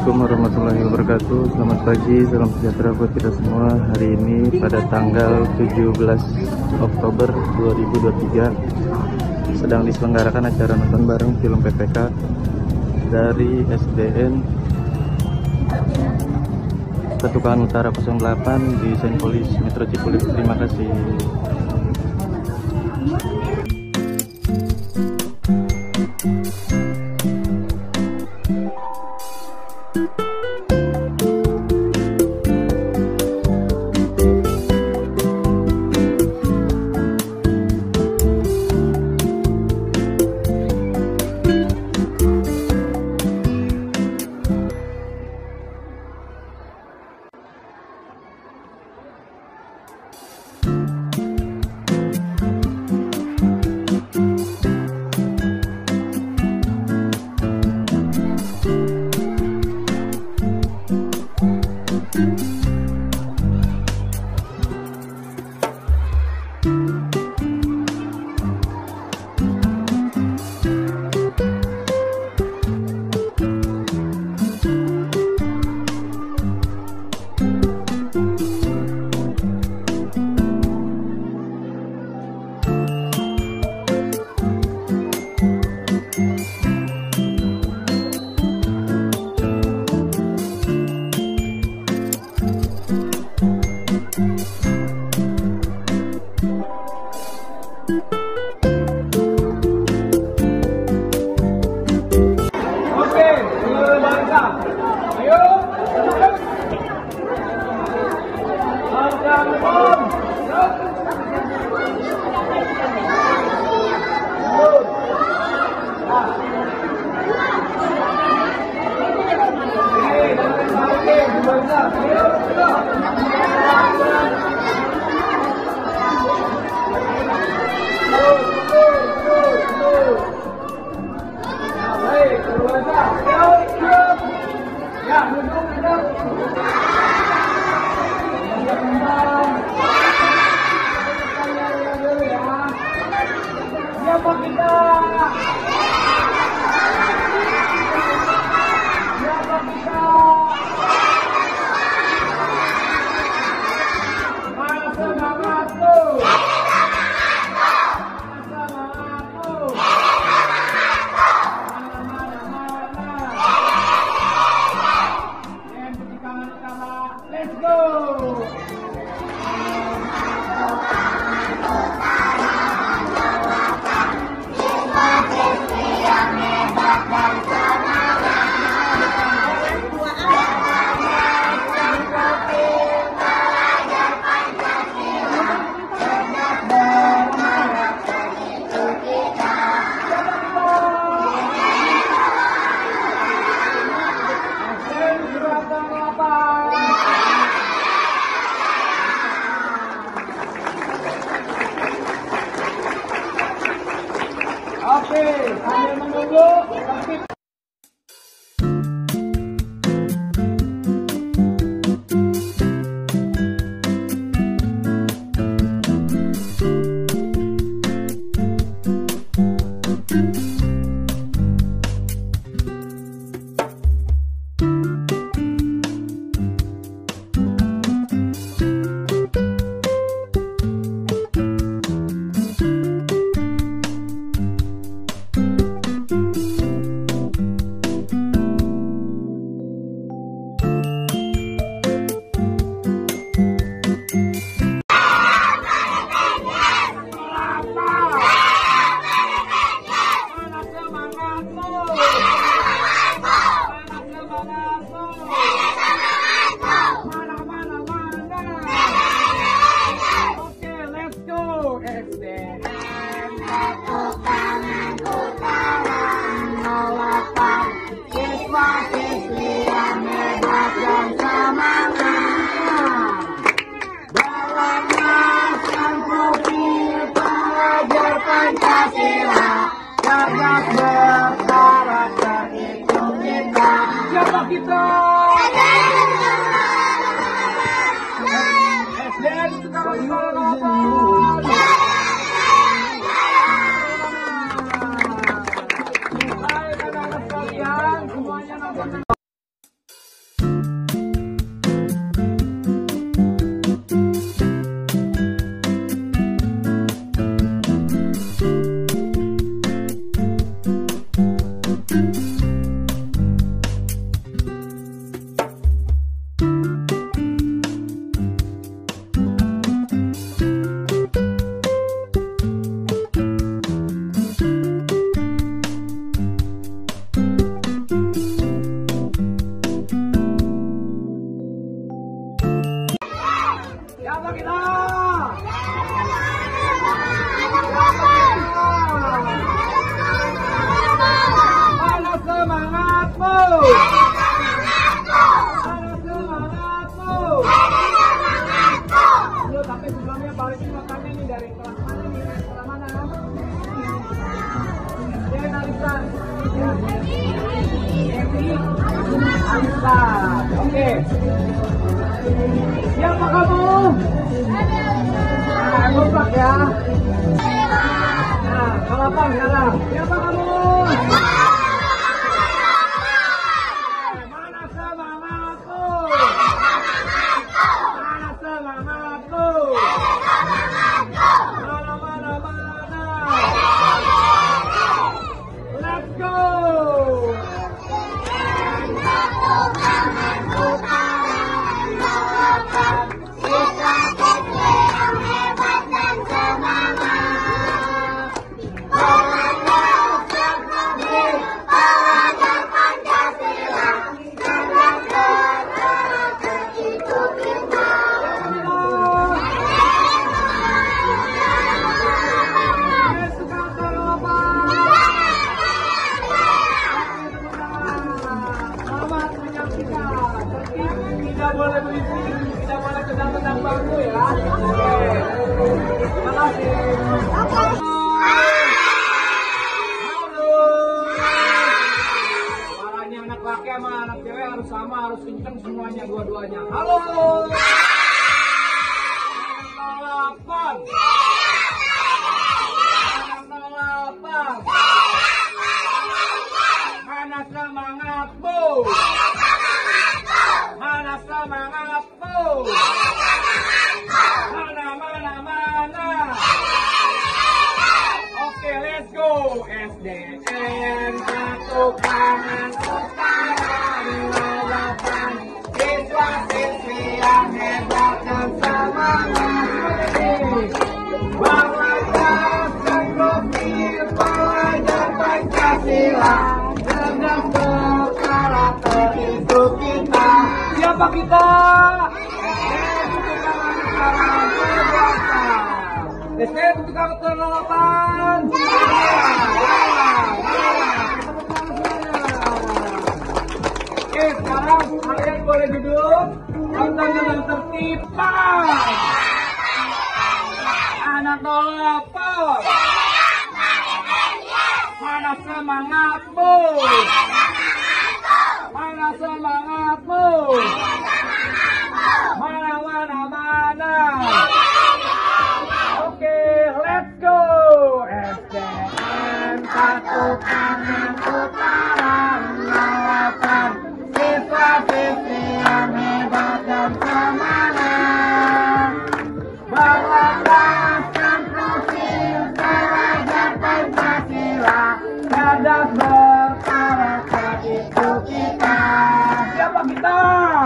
Assalamualaikum warahmatullahi wabarakatuh. Selamat pagi, salam sejahtera buat kita semua. Hari ini pada tanggal 17 Oktober 2023 sedang diselenggarakan acara nonton bareng film PPK dari SDN Ketukaan Utara 08 di Saint Polis Metro Cipulit. Terima kasih. Oke, sambil menunggu. Alisa. Oke. Siapa kamu? Kompak ya. Nah, balapan sekarang. Siapa kamu? Mana semangatku? Mana semangatku? Mana. Let's go. Tidak boleh berisik, tidak boleh kedap-kedap bangku ya. Terima kasih. Halo. Suaranya anak laki sama anak cewek harus sama, harus kenceng semuanya, dua-duanya. Halo. Delapan. Mana semangatmu? Mana semangatmu? Mana. Oke, let's go. SDN satu kanan utara 58. Siswa-siswi yang hebat dan semangat. Bangladesh dan profil pelajar Pancasila. Cerdas berkarakter itu kita. Siapa kita? SDN untuk karakter 8. Oke, sekarang kalian boleh duduk. Tonton dengan tertib. Anak 08. Mana semangatmu? Mana semangatmu? Mana. Oke, let's go. SDN satu kanan utara 08. Siswa-siswi yang hebat dan semangat. Bangladesh dan profil pelajar Pancasila. Cerdas berkarakter itu kita. Siapa kita?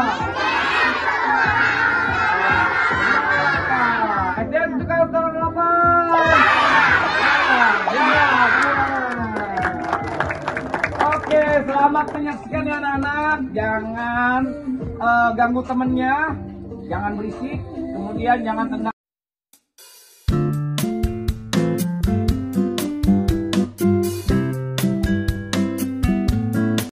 SDN untuk karakter 8. Oke, selamat menyaksikan ya anak-anak. Jangan ganggu temennya, jangan berisik, kemudian jangan tendang